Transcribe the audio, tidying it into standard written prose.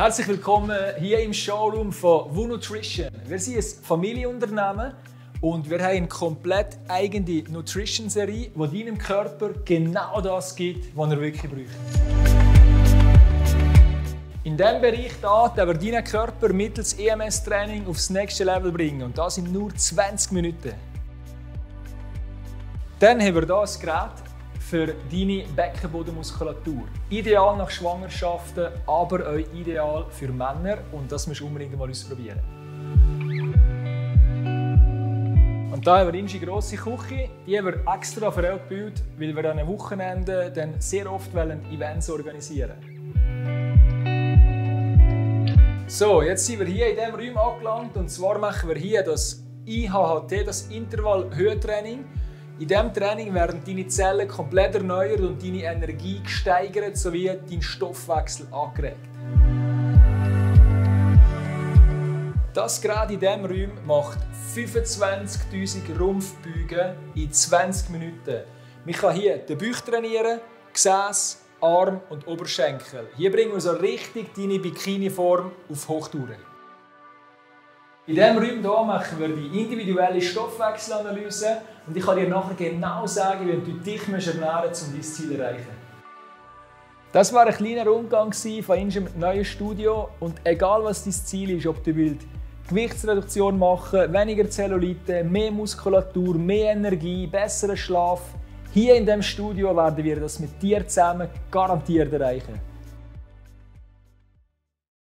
Herzlich willkommen hier im Showroom von WU Nutrition. Wir sind ein Familienunternehmen und wir haben eine komplett eigene Nutrition-Serie, die deinem Körper genau das gibt, was er wirklich braucht. In diesem Bereich hier wir deinen Körper mittels EMS-Training aufs nächste Level bringen und das in nur 20 Minuten. Dann haben wir hier ein Gerät für deine Beckenbodenmuskulatur. Ideal nach Schwangerschaften, aber auch ideal für Männer und das musst du unbedingt mal ausprobieren. Und hier haben wir unsere grosse Küche. Die haben wir extra für euch gebaut, weil wir an einem Wochenende dann sehr oft Events organisieren. So, jetzt sind wir hier in diesem Raum angelangt und zwar machen wir hier das IHHT, das Intervall-Höhentraining. In diesem Training werden deine Zellen komplett erneuert und deine Energie gesteigert sowie dein Stoffwechsel angeregt. Das Gerät in diesem Raum macht 25'000 Rumpfbeugen in 20 Minuten. Man kann hier den Bauch trainieren, Gesäß, Arm und Oberschenkel. Hier bringen wir so richtig deine Bikini-Form auf Hochtouren. In diesem Raum hier machen wir die individuelle Stoffwechselanalyse und ich kann dir nachher genau sagen, wie du dich ernähren musst, um dein Ziel zu erreichen. Das war ein kleiner Rundgang von unserem neuen Studio und egal was dein Ziel ist, ob du willst Gewichtsreduktion machen, weniger Zellulite, mehr Muskulatur, mehr Energie, besseren Schlaf, hier in diesem Studio werden wir das mit dir zusammen garantiert erreichen.